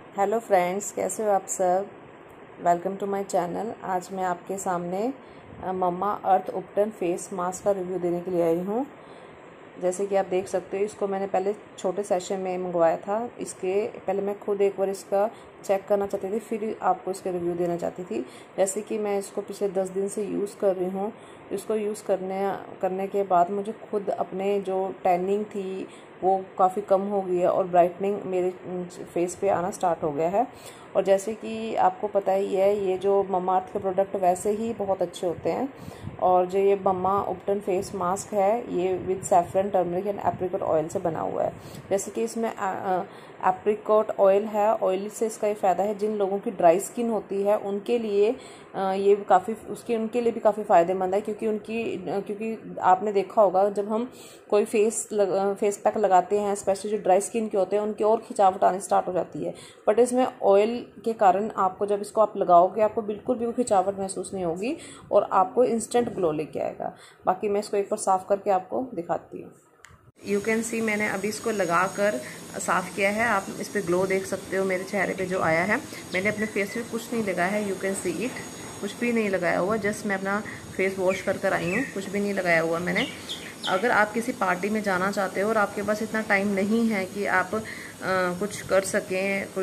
Hello friends, कैसे हो आप सब। Welcome to my channel. आज मैं आपके सामने Mamaearth Ubtan face mask का रिव्यू देने के लिए आई हूँ। जैसे कि आप देख सकते हो, इसको मैंने पहले छोटे सेशन में मंगवाया था। इसके पहले मैं खुद एक बार इसका चेक करना चाहती थी, फिर आपको इसके रिव्यू देना चाहती थी। जैसे कि मैं इसको पिछले 10 दिन से यूज़ कर रही हूँ। इसको यूज़ करने के बाद मुझे खुद अपने जो टैनिंग थी वो काफ़ी कम हो गई है और ब्राइटनिंग मेरे फेस पे आना स्टार्ट हो गया है। और जैसे कि आपको पता ही है, ये जो मम्मा अर्थ के प्रोडक्ट वैसे ही बहुत अच्छे होते हैं। और जो ये मम्मा उपटन फेस मास्क है, ये with saffron, turmeric and apricot oil से बना हुआ है। जैसे कि इसमें एप्रिकॉट ऑयल है। ऑयल से इसका ये फ़ायदा है, जिन लोगों की ड्राई स्किन होती है उनके लिए ये उनके लिए भी काफ़ी फ़ायदेमंद है। क्योंकि आपने देखा होगा, जब हम कोई फेस पैक लगाते हैं, स्पेशली जो ड्राई स्किन के होते हैं, उनकी और खिंचावट आनी स्टार्ट हो जाती है। बट इसमें ऑयल के कारण आपको, जब इसको आप लगाओगे, आपको बिल्कुल भी वो खिंचावट महसूस नहीं होगी और आपको इंस्टेंट ग्लो लेके आएगा। बाकी मैं इसको एक बार साफ़ करके आपको दिखाती हूँ। यू कैन सी, मैंने अभी इसको लगा कर साफ़ किया है। आप इस पर ग्लो देख सकते हो मेरे चेहरे पे जो आया है। मैंने अपने फेस पे कुछ नहीं लगाया है, यू कैन सी इट, कुछ भी नहीं लगाया हुआ। जस्ट मैं अपना फेस वॉश कर आई हूँ, कुछ भी नहीं लगाया हुआ मैंने। अगर आप किसी पार्टी में जाना चाहते हो और आपके पास इतना टाइम नहीं है कि आप कुछ कर सकें, कोई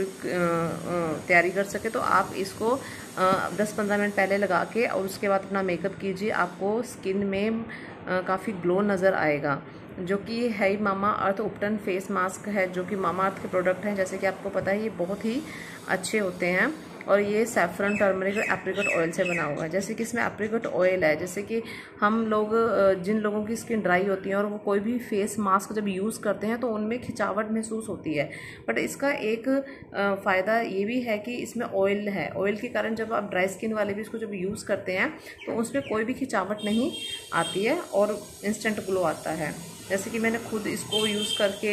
तैयारी कर सके, तो आप इसको 10-15 मिनट पहले लगा के और उसके बाद अपना मेकअप कीजिए। आपको स्किन में काफ़ी ग्लो नज़र आएगा। जो कि है मामा अर्थ उपटन फेस मास्क है, जो कि मामा अर्थ के प्रोडक्ट हैं। जैसे कि आपको पता है, ये बहुत ही अच्छे होते हैं और ये सैफरन, टर्मरिक और एप्रिकॉट ऑयल से बना हुआ है। जैसे कि इसमें एप्रिकॉट ऑयल है। जैसे कि हम लोग, जिन लोगों की स्किन ड्राई होती है और वो कोई भी फेस मास्क जब यूज़ करते हैं तो उनमें खिंचावट महसूस होती है। बट इसका एक फ़ायदा ये भी है कि इसमें ऑयल है। ऑयल के कारण जब आप ड्राई स्किन वाले भी इसको जब यूज़ करते हैं तो उसमें कोई भी खिंचावट नहीं आती है और इंस्टेंट ग्लो आता है। जैसे कि मैंने खुद इसको यूज़ करके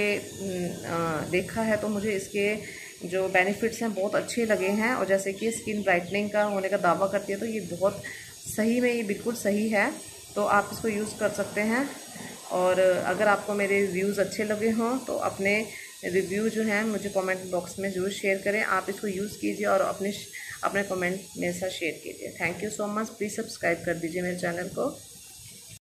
देखा है, तो मुझे इसके जो बेनिफिट्स हैं बहुत अच्छे लगे हैं। और जैसे कि स्किन ब्राइटनिंग का होने का दावा करती है, तो ये बहुत सही में, ये बिल्कुल सही है। तो आप इसको यूज़ कर सकते हैं। और अगर आपको मेरे रिव्यूज़ अच्छे लगे हों तो अपने रिव्यू जो हैं मुझे कमेंट बॉक्स में ज़रूर शेयर करें। आप इसको यूज़ कीजिए और अपने कमेंट मेरे साथ शेयर कीजिए। Thank you so much. Please subscribe कर दीजिए मेरे चैनल को।